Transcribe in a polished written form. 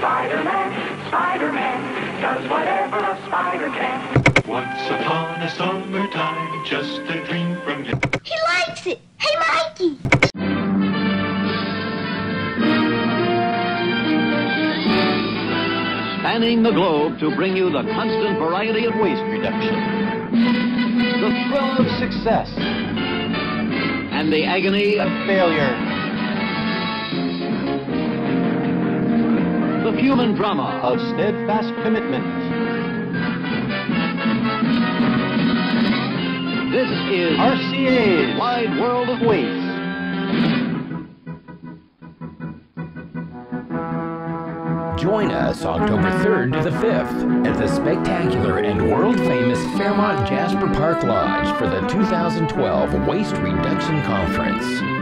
Spider-Man, Spider-Man, does whatever a spider can. Once upon a summertime, just a dream from him. He likes it! Hey, Mikey! Spanning the globe to bring you the constant variety of waste reduction, the thrill of success, and the agony of failure, the human drama of steadfast commitment. This is RCA's Wide World of Waste. Join us October 3rd to the 5th at the spectacular and world-famous Fairmont Jasper Park Lodge for the 2012 Waste Reduction Conference.